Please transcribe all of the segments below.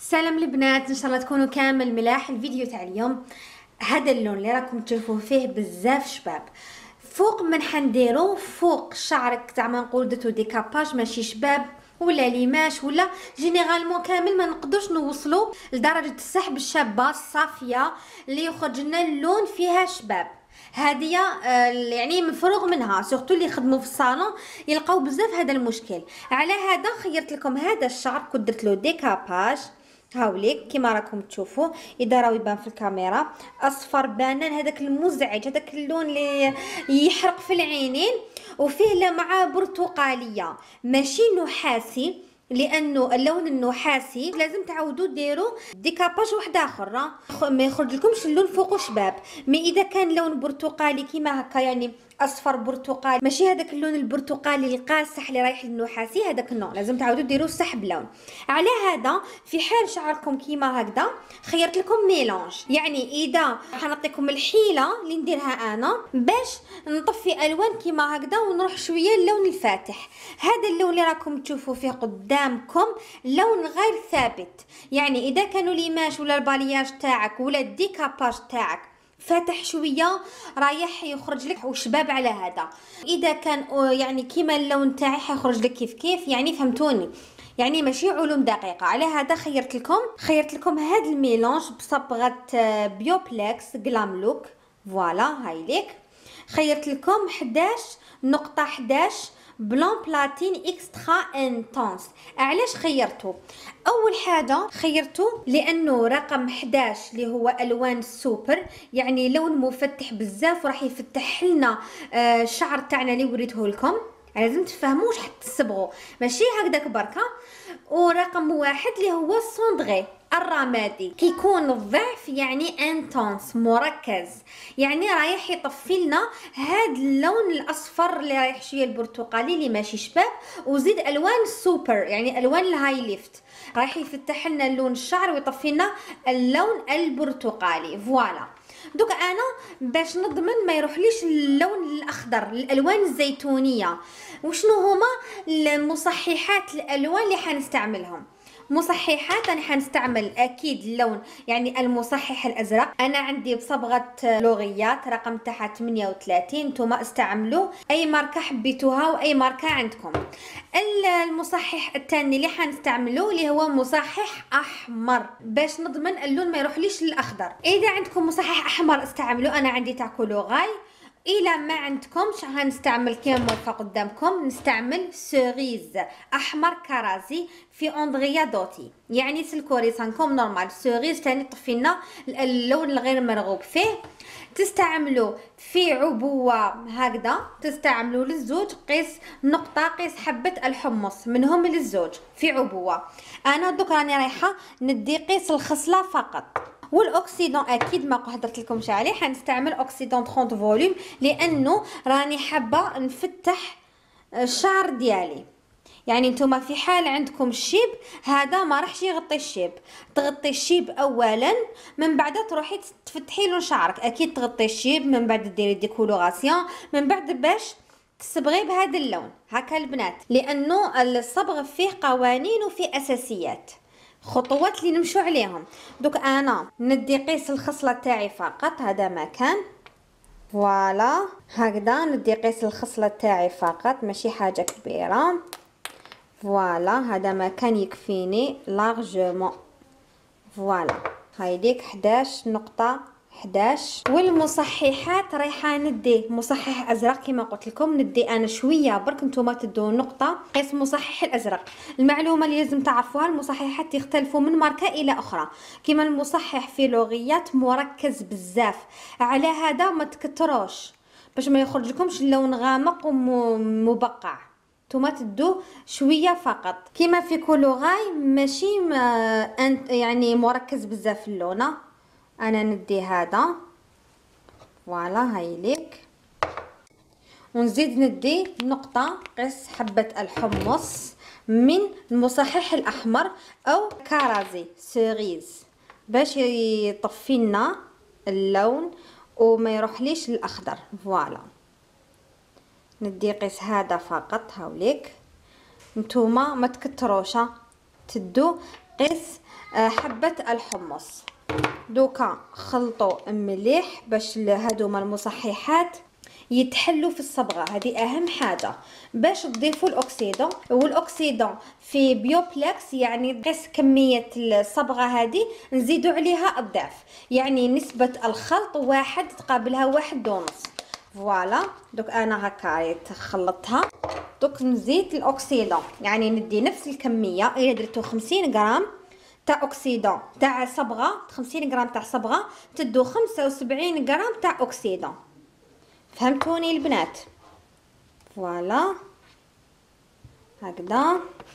سلام البنات، ان شاء الله تكونوا كامل ملاح. الفيديو تاع اليوم هذا اللون اللي راكم تشوفوه فيه بزاف شباب. فوق من حنديرو فوق شعرك زعما نقول درتو ديكاباج ماشي شباب ولا ليماش ولا جينيرالمون كامل ما نقدرش نوصلوا لدرجه السحب الشابه الصافيه اللي يخرج لنا اللون فيها شباب. هذه يعني مفروغ منها، سورتو اللي يخدموا في الصالون يلقاو بزاف هذا المشكل. على هذا خيرت لكم هذا الشعر، كنت درت له ديكاباج هاوليك كيما راكم تشوفوا. اذا راه يبان في الكاميرا اصفر بانان، هذاك المزعج، هذاك اللون اللي يحرق في العينين، وفيه لمعه برتقاليه ماشي نحاسي، لانه اللون النحاسي لازم تعودوا ديروا ديكاباج واحد اخر ما يخرج لكمش اللون فوق شباب. مي اذا كان لون برتقالي كيما هكا يعني اصفر برتقالي، ماشي هذاك اللون البرتقالي القاصح اللي رايح للنحاسي، هذاك النوع لازم تعودوا ديروا سحب لون. على هذا في حال شعركم كيما هكذا خيرت لكم ميلانج، يعني اذا حنعطيكم الحيله اللي نديرها انا باش نطفي الوان كيما هكذا ونروح شويه اللون الفاتح. هذا اللون اللي راكم تشوفوا فيه قدامكم لون غير ثابت، يعني اذا كانوا ليماج ولا البالياج تاعك ولا الديكاباج تاعك فاتح شويه رايح يخرج لك وشباب. على هذا اذا كان يعني كيما اللون تاعي حيخرج لك كيف كيف، يعني فهمتوني، يعني ماشي علوم دقيقه. على هذا خيرت لكم هذا الميلانج بصبغه بيوبلكس جلام لوك. فوالا هاي ليك. خيرت لكم 11.11 بلون بلاتين اكسترا انتونس. علاش خيرته؟ اول حاجه خيرته لانه رقم 11 اللي هو الوان سوبر، يعني لون مفتح بزاف وراح يفتح لنا الشعر تاعنا اللي وريته لكم. لازم تفهموا واش حتى تصبغوا ماشي هكذاك بركه. ورقم واحد اللي هو الصندغي الرمادي، كيكون الضعف يعني انتونس مركز، يعني رايح يطفي لنا هاد اللون الاصفر اللي رايح شويه البرتقالي اللي ماشي شباب، وزيد الوان سوبر يعني الوان الهاي ليفت رايح يفتح لنا اللون الشعر ويطفي لنا اللون البرتقالي. فوالا دوك انا باش نضمن ما يروحليش اللون الاخضر الالوان الزيتونيه. وشنو هما المصححات الالوان اللي حنستعملهم؟ مصححات انا حنستعمل اكيد اللون يعني المصحح الازرق، انا عندي بصبغه لوغيات رقم تاعها 38. نتوما استعملوا اي ماركه حبيتوها واي ماركه عندكم. المصحح الثاني اللي حنستعملوه اللي هو مصحح احمر باش نضمن اللون ما يروحليش للاخضر. اذا عندكم مصحح احمر استعملوا، انا عندي تاع كولوغاي. الى ما عندكمش هنستعمل كيما موقع قدامكم، نستعمل سيريز احمر كرازي في اندريا دوتي، يعني سلكوري سانكم نورمال. سيريز ثاني طفي لنا اللون الغير مرغوب فيه. تستعملوا في عبوه هكذا، تستعملوا للزوج قيس نقطه قيس حبه الحمص منهم للزوج في عبوه. انا دوك راني رايحه ندي قيس الخصله فقط. والاكسيدون اكيد ما هضرت لكمش عليه، حنستعمل اكسيدون 30 فوليوم لانه راني حابه نفتح الشعر ديالي. يعني نتوما في حال عندكم الشيب هذا ما راحش يغطي الشيب، تغطي الشيب اولا من بعد تروحي تفتحي له شعرك. اكيد تغطي الشيب من بعد ديري ديكولوراسيون من بعد باش تصبغي بهذا اللون هكا البنات، لانه الصبغ فيه قوانين وفيه اساسيات خطوات اللي نمشوا عليهم. دوك انا ندي قيس الخصله تاعي فقط، هذا مكان. فوالا هكذا ندي قيس الخصله تاعي فقط ماشي حاجه كبيره. فوالا هذا مكان يكفيني لارجمون. فوالا هايديك 11.11. والمصححات رايحه ندي مصحح ازرق كما قلت لكم، ندي انا شويه برك، نتوما تدوا نقطه قيس مصحح الازرق. المعلومه اللي لازم تعرفوها المصححات يختلفوا من ماركه الى اخرى، كما المصحح في لوغيات مركز بزاف، على هذا ما تكتروش باش ما يخرج لكمش اللون غامق ومبقع. نتوما تدوا شويه فقط، كما في كولوغاي ماشي يعني مركز بزاف اللونه. انا ندي هذا فوالا هاي ليك، ونزيد ندي نقطه قيس حبه الحمص من المصحح الاحمر او كرازي سيريز باش يطفي لنا اللون وما يروحليش الاخضر. فوالا ندي قيس هذا فقط هاوليك. نتوما ما تكتروش، تدو قيس حبة الحمص. دوكا خلطوا مليح باش هادوما المصححات يتحلوا في الصبغه. هذه اهم حاجه باش تضيفوا الاكسيدون. والاكسيدون في بيوبلكس يعني قيس كميه الصبغه هذه نزيدوا عليها الضعف، يعني نسبه الخلط 1 تقابلها 1.5. فوالا دوك انا هكا خلطتها. دوك نزيد الاكسيدون، يعني ندي نفس الكميه. الا درتو 50 غرام تاع اكسيدون تاع صبغه، 50 غرام تاع صبغه تدو 75 غرام تاع اكسيدون. فهمتوني البنات؟ فوالا هكذا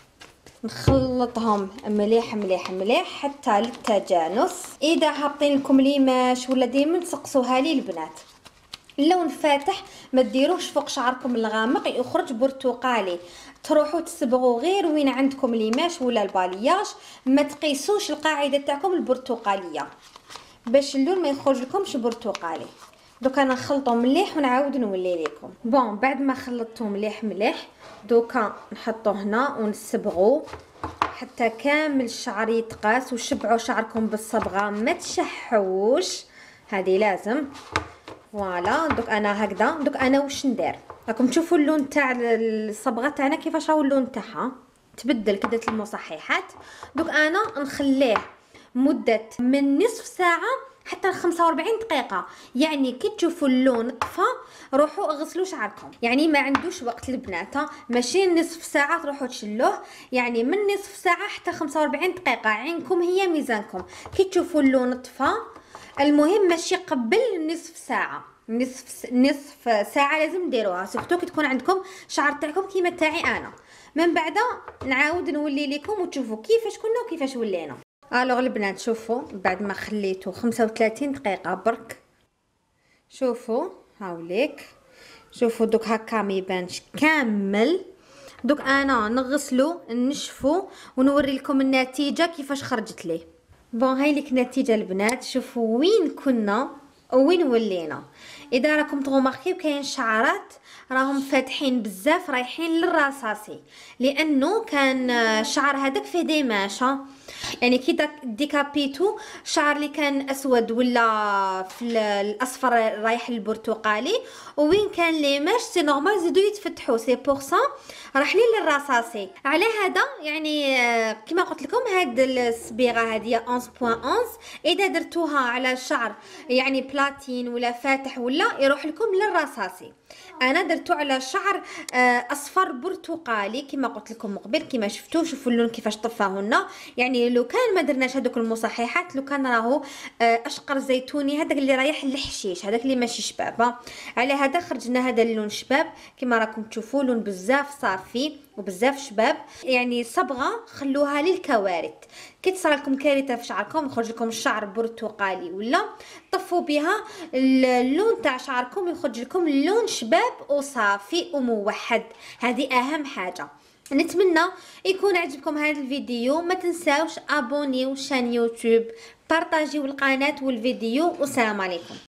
نخلطهم مليح مليح مليح حتى للتجانس. اذا هابطين لكم ليماش ولا ديما تسقسوها لي البنات، اللون فاتح ما ديروهش فوق شعركم الغامق يخرج برتقالي. تروحوا تصبغوا غير وين عندكم ليماش ولا البالياج، ما تقيسوش القاعده تاعكم البرتقاليه باش اللون ما يخرج لكمش برتقالي. دوكا نخلطو مليح ونعاود نولي لكم. بون بعد ما خلطتو مليح مليح دوكا نحطو هنا ونصبغو حتى كامل الشعر يتقاس. وشبعوا شعركم بالصبغه ما تشحوش، هذه لازم. فوالا دوك انا هكذا. دوك انا واش ندير؟ راكم تشوفوا اللون تاع الصبغه تاعنا كيفاش راهو اللون تاعها تبدل كدة المصححات. دوك انا نخليه مده من نصف ساعه حتى 45 دقيقه. يعني كي تشوفوا اللون طفى روحوا اغسلوا شعركم. يعني ما عندوش وقت البنات، ماشي نصف ساعه تروحوا تشلوه، يعني من نصف ساعه حتى 45 دقيقه. عينكم هي ميزانكم. كي تشوفوا اللون طفى، المهم ماشي قبل نصف ساعه. نصف ساعه لازم ديروها، سورتو كي تكون عندكم شعر تاعكم كيما تاعي انا. من بعد نعاود نولي لكم وتشوفوا كيفاش كنا وكيفاش ولينا. الوغ البنات شوفوا بعد ما خليته 35 دقيقه برك، شوفوا هاوليك. شوفوا دوك هكا ما يبانش كامل. دوك انا نغسلو نشفو ونوري لكم النتيجه كيفاش خرجت لي. بون هاي لك النتيجه البنات. شوفوا وين كنا وين ولينا. اذا راكم تغوماركيو كاين شعرات راهم فاتحين بزاف رايحين للرصاصي، لانه كان الشعر هذاك فيه ديماشه. يعني كي ديكابيتو الشعر اللي كان اسود ولا في الاصفر رايح للبرتقالي، وين كان ليماش سي نورمال زيدو يتفتحوا. سي بور سا راح لي للرصاصي. على هذا يعني كما قلت لكم هاد الصبيغه هذه 11.11 اذا درتوها على الشعر يعني بلاتين ولا فاتح ولا يروح لكم للرصاصي. انا درتو على شعر اصفر برتقالي كما قلت لكم قبل. كما شفتوا شوفوا اللون كيفاش طفاهن. يعني لو كان ما درناش هذوك المصححات، لو كان راهو اشقر زيتوني هذاك اللي رايح للحشيش، هذاك اللي ماشي شباب. على هذا خرجنا هذا اللون شباب كما راكم تشوفوا، لون بزاف صافي وبزاف شباب. يعني صبغه خلوها للكوارث. كي تصرى لكم كارثه في شعركم يخرج لكم الشعر برتقالي ولا طفوا بها اللون تاع شعركم يخرج لكم اللون شباب وصافي وموحد. هذه اهم حاجه. نتمنى يكون عجبكم هذا الفيديو. ما تنساوش ابونيو شان يوتيوب، بارطاجيو القناه والفيديو، والسلام عليكم.